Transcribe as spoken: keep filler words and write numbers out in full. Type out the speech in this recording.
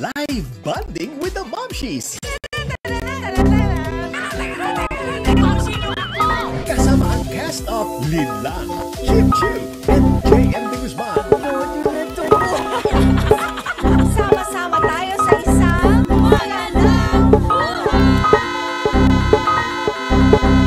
live bonding with the Momshies. Kasama ang cast of Linlang, Chip Chip, and J M de Guzman. Sama-sama tayo sa isang magandang buhay!